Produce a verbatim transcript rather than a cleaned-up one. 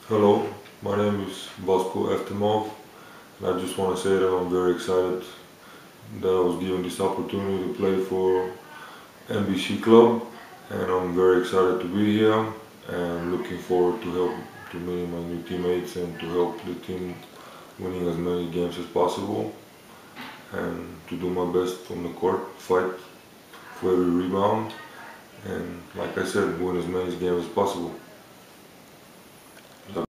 Hello, my name is Vasko Eftemov, and I just want to say that I'm very excited that I was given this opportunity to play for N B C Club, and I'm very excited to be here and looking forward to help to meeting my new teammates and to help the team winning as many games as possible and to do my best on the court, fight for every rebound, and like I said, win as many games as possible.